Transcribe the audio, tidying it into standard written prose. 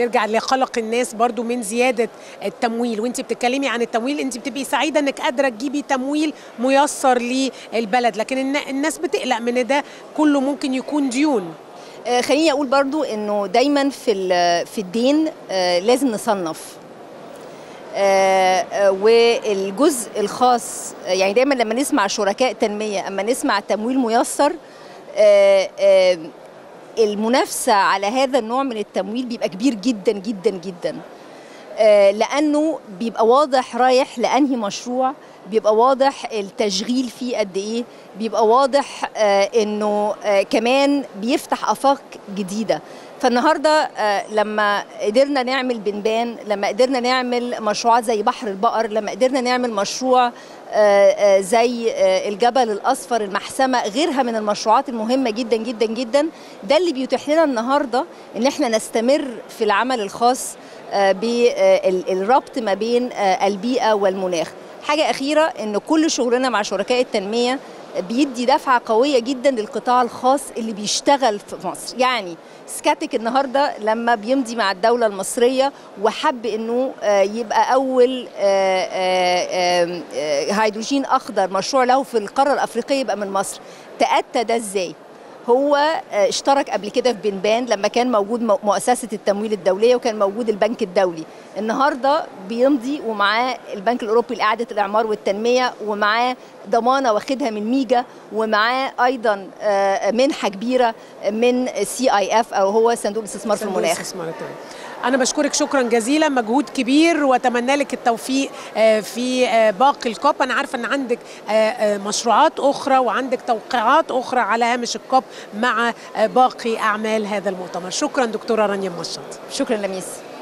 نرجع لقلق الناس برضو من زيادة التمويل. وانت بتتكلمي عن التمويل، انت بتبقي سعيدة انك قادرة تجيبي تمويل ميسر للبلد، لكن الناس بتقلق من ده كله، ممكن يكون ديون. خليني اقول برضو انه دايما في الدين لازم نصنف، والجزء الخاص يعني دايما لما نسمع شركاء تنمية، اما نسمع تمويل ميسر، المنافسة على هذا النوع من التمويل بيبقى كبير جدا جدا جدا، لأنه بيبقى واضح رايح لأنهي مشروع، بيبقى واضح التشغيل فيه قد إيه، بيبقى واضح إنه كمان بيفتح آفاق جديدة. فالنهاردة لما قدرنا نعمل بنبان، لما قدرنا نعمل مشروعات زي بحر البقر، لما قدرنا نعمل مشروع زي الجبل الأصفر، المحسمة، غيرها من المشروعات المهمة جدا جدا جدا، ده اللي بيتيح لنا النهاردة إن احنا نستمر في العمل الخاص بالربط ما بين البيئة والمناخ. حاجة أخيرة، إن كل شغلنا مع شركاء التنمية بيدي دفعة قوية جدا للقطاع الخاص اللي بيشتغل في مصر. يعني سكاتك النهاردة لما بيمضي مع الدولة المصرية وحب إنه يبقى أول هيدروجين أخضر مشروع له في القارة الأفريقية يبقى من مصر، تأتى ده إزاي؟ هو اشترك قبل كده في بنبان لما كان موجود مؤسسة التمويل الدولية وكان موجود البنك الدولي. النهاردة بيمضي ومعاه البنك الأوروبي لإعادة الإعمار والتنمية، ومعاه ضمانة واخدها من ميجا، ومعاه أيضا منحة كبيرة من CIF أو هو صندوق الاستثمار في المناخ. أنا بشكرك شكرا جزيلا، مجهود كبير، وأتمنى لك التوفيق في باقي الكوب. أنا عارفة أن عندك مشروعات أخرى وعندك توقيعات أخرى على هامش الكوب مع باقي أعمال هذا المؤتمر. شكرا دكتورة رانيا مشط. شكرا لميس.